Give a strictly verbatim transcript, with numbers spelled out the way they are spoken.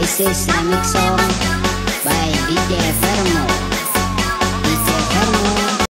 This is a mix song by D J Vermo.